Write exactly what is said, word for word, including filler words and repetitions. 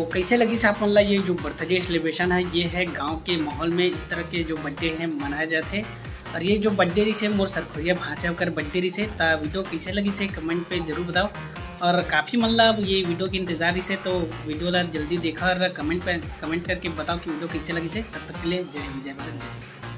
कैसे लगी से आप मन ला ये जो बर्थडे सेलिब्रेशन है, ये है गांव के माहौल में इस तरह के जो बर्थडे हैं मनाए जाते हैं। और ये जो बर्थडे रही से मोर सरखोरिया भांचा कर बर्थडे रही से ता वीडियो कैसे लगी से कमेंट पे जरूर बताओ। और काफ़ी मन ला ये वीडियो की इंतजार रही से, तो वीडियो ला जल्दी देखा और कमेंट पे कमेंट करके बताओ कि वीडियो कैसे लगी से। तब तक के लिए जय हिंद, जय भारत, जय जय।